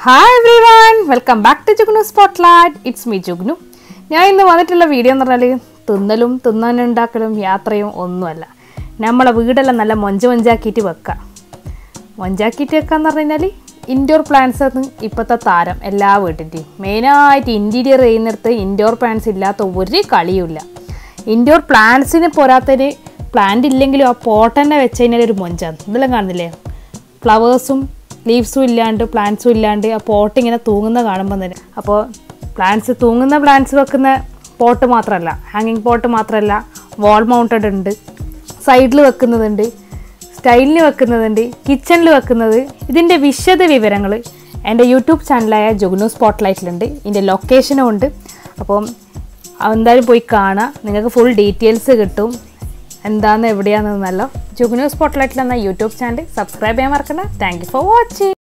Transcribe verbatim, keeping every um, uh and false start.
Hi everyone, welcome back to Jugnu Spotlight. It's me Jugnu. ഞാൻ ഇന്ന് വന്നിട്ടുള്ള video എന്ന് പറഞ്ഞാൽ തിന്നലും തിന്നാനുണ്ടാക്കലും യാത്രയും ഒന്നുമല്ല. നമ്മളെ വീടെല്ലാം നല്ല മൊഞ്ച മൊഞ്ചാക്കിയിട്ട് വെക്കുക. മൊഞ്ചാക്കിയിട്ട് വെക്കാന്ന് പറഞ്ഞാൽ ഇൻഡോർ പ്ലാന്റ്സ് ആണ് ഇപ്പോഴത്തെ താരം എല്ലാ വീട്ടിൻ്റെയും. മെയിനായിട്ട് ഇൻറ്റീരിയർ ചെയ്യുന്നിടത്ത് ഇൻഡോർ പ്ലാന്റ്സ് ഇല്ലാത്ത ഒരു കളിയുമില്ല. ഇൻഡോർ പ്ലാന്റ്സിന് പോരാത്തതിന് പ്ലാന്റ് ഇല്ലെങ്കിലും ആ പോട്ട് തന്നെ വെച്ച് കഴിഞ്ഞാൽ ഒരു മൊഞ്ചാണ്. ഇതെല്ലാം കാണുന്നില്ലേ, ഫ്ലവേഴ്സും ലീവ്സും ഇല്ലാണ്ട് പ്ലാന്റ്സും ഇല്ലാണ്ട് ആ പോട്ട് ഇങ്ങനെ തൂങ്ങുന്ന കാണുമ്പോൾ തന്നെ. അപ്പോൾ പ്ലാന്റ്സ് തൂങ്ങുന്ന പ്ലാന്റ്സ് വെക്കുന്ന പോട്ട് മാത്രമല്ല, ഹാങ്ങിങ് പോട്ട് മാത്രമല്ല, വാൾ മൗണ്ടഡ് ഉണ്ട്, സൈഡിൽ വെക്കുന്നതുണ്ട്, സ്റ്റൈലിന് വെക്കുന്നതുണ്ട്, കിച്ചണിൽ വെക്കുന്നത്. ഇതിൻ്റെ വിശദ വിവരങ്ങൾ എൻ്റെ യൂട്യൂബ് ചാനലായ ജുഗ്നു സ്പോട്ട്ലൈറ്റിലുണ്ട്. ഇതിൻ്റെ ലൊക്കേഷനും ഉണ്ട്. അപ്പം എന്തായാലും പോയി കാണാം, നിങ്ങൾക്ക് ഫുൾ ഡീറ്റെയിൽസ് കിട്ടും എന്താണെന്ന് എവിടെയാണെന്നല്ലോ. ജുഗ്നു സ്പോട്ട്ലൈറ്റിൽ എന്ന യൂട്യൂബ് ചാനൽ സബ്സ്ക്രൈബ് ചെയ്യാൻ മറക്കണ്ട. Thank you for watching.